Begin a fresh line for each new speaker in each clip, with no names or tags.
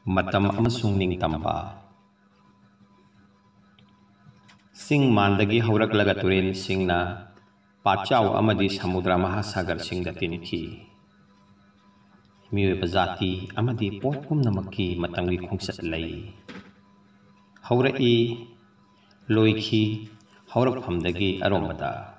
Matam amasung ningtamba sing mandagi haurak laga turin singna pachau amadi samudra mahasagar singda tinki miwe pazati amadi potpum namaki matangi khungsat lai haurai loiki haurak phamdagi aromada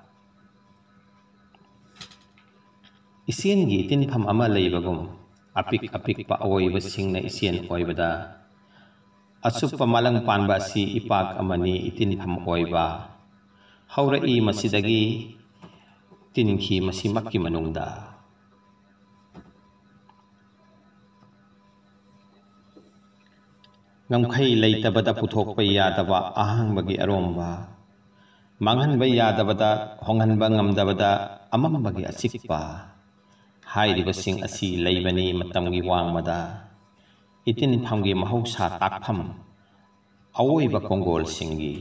isien gi tin pham ama leibagum apik pa awoi basingna isien oibada asupa malang panba si ipak amani itin pham oiba haurai masidagi tinki masimakki manungda ngamkhai leitabada puthokpa yadaba ahangbagi aromba manghanba yadabada honghanba ngamdabada amambagi asikpa hairibasing asi leibani matamgi wangmada itin phamgi mahausa takpham awoiba kongol singi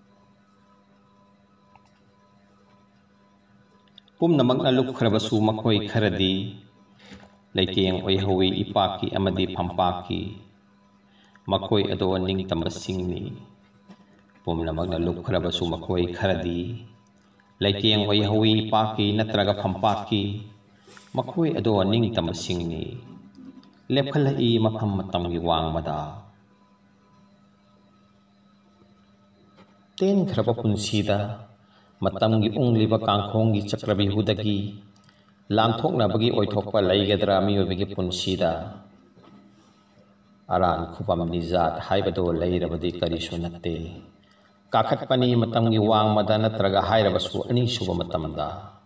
pumnamak na lukkhrabasu makhoi kharadi leiteng oihawi ipaki amadi phampaki makhoi ado ning tambasingni pumnamak na lukkhrabasu makhoi kharadi leiteng oihawi ipaki natraga phampaki makhoi ado ning tambasingni lepkhalai mapham matamgi wangmada ten khraba punsida matamgi ungliba kangkhonggi chakrabihudagi lamthoknabagi oithokpa leigadra miyobigi punsida aran khupam nizat haibado leirabadi karisu natte kakhatpani matamgi wangmada natraga hairabasu ani suba matamda